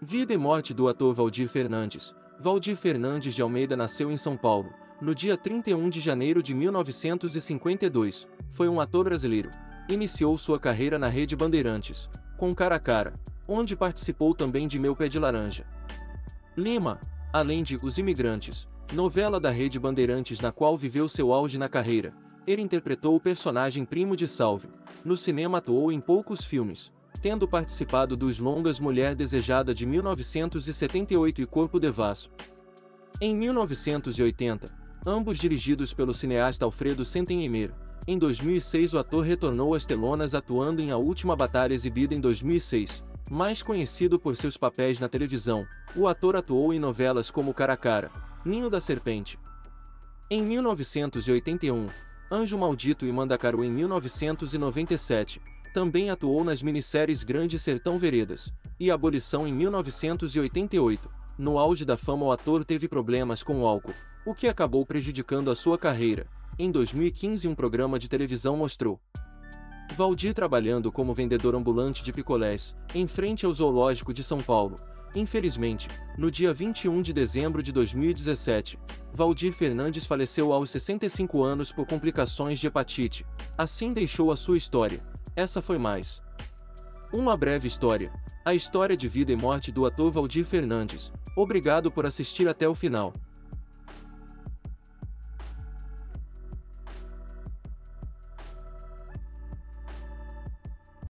Vida e morte do ator Valdir Fernandes. Valdir Fernandes de Almeida nasceu em São Paulo, no dia 31 de janeiro de 1952. Foi um ator brasileiro. Iniciou sua carreira na Rede Bandeirantes, com Cara a Cara, onde participou também de Meu Pé de Laranja. Lima, além de Os Imigrantes, novela da Rede Bandeirantes na qual viveu seu auge na carreira. Ele interpretou o personagem Primo de Salve. No cinema atuou em poucos filmes, tendo participado dos longas Mulher Desejada de 1978 e Corpo Devasso. Em 1980, ambos dirigidos pelo cineasta Alfredo Sentenheimer, em 2006 o ator retornou às telonas atuando em A Última Batalha exibida em 2006. Mais conhecido por seus papéis na televisão, o ator atuou em novelas como Cara a Cara, Ninho da Serpente. Em 1981, Anjo Maldito e Mandacaru em 1997, também atuou nas minisséries Grande Sertão Veredas e Abolição em 1988. No auge da fama o ator teve problemas com o álcool, o que acabou prejudicando a sua carreira. Em 2015 um programa de televisão mostrou Valdir trabalhando como vendedor ambulante de picolés, em frente ao Zoológico de São Paulo. Infelizmente, no dia 21 de dezembro de 2017, Valdir Fernandes faleceu aos 65 anos por complicações de hepatite. Assim deixou a sua história. Essa foi mais uma breve história. A história de vida e morte do ator Valdir Fernandes. Obrigado por assistir até o final.